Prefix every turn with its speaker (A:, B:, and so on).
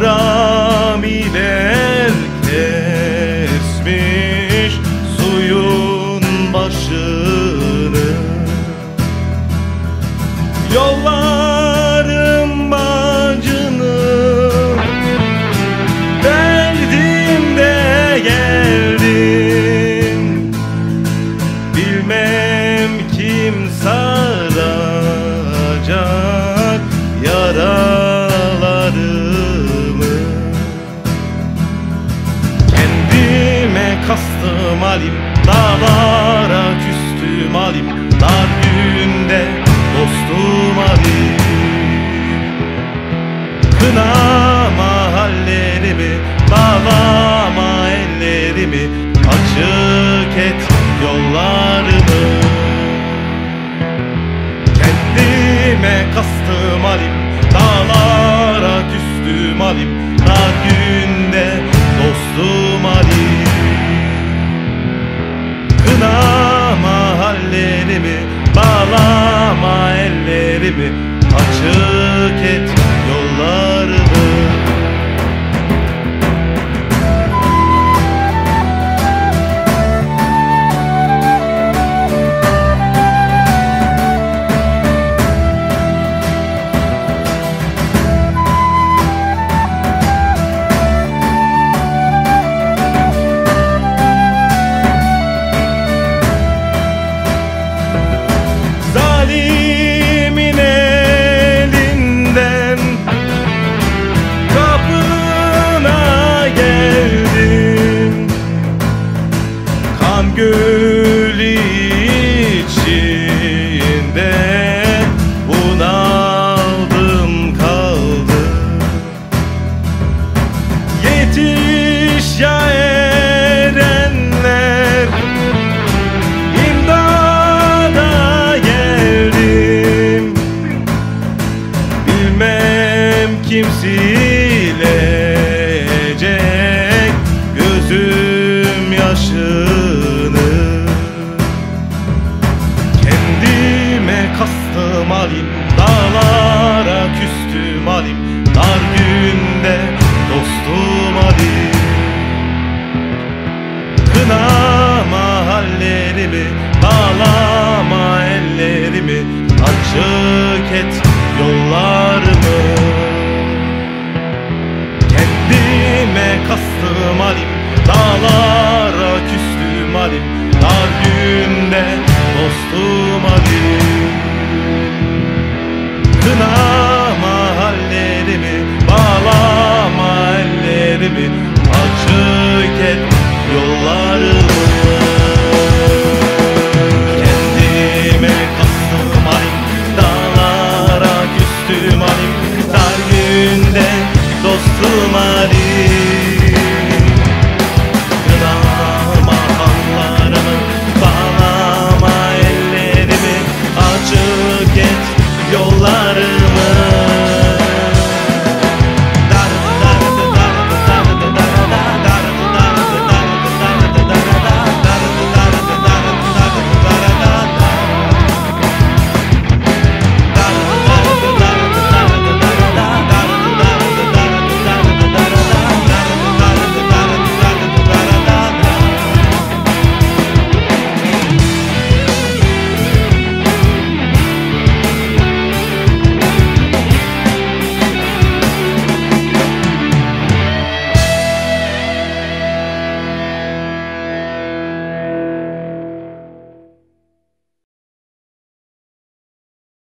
A: haramiler kesmiş suyun başını. Yollarım bacını verdim de geldim. Bilmem kim saracak yaralarımı. Kendime kastım alim, dağlara küstüm alim, dar günde dostum alim. Kınama hallerimi, bağlama ellerimi, açık et yollarımı. Kendime kastım alim, dağlara küstüm alim, dar günde dostum alim. Kınama hallerimi, bağlama ellerimi, açık et yollarımı. Zalimin elinden kapına geldim. Kan gölü içinde bunaldım kaldım. Yetiş ya erenler, kim silecek gözüm yaşını. Kendime kastım alim, dağlara küstüm alim, dar günde dostum alim. Kınama hallerimi, bağlama ellerimi, açık et yollarımı. Kendime kastım alim, dağlara küstüm alim, dar günde dostum alim. Kınama hallerimi, bağlama ellerimi, açık et yollarımı. Kendime kastım alim, dağlara küstüm alim, dar günde dostum alim.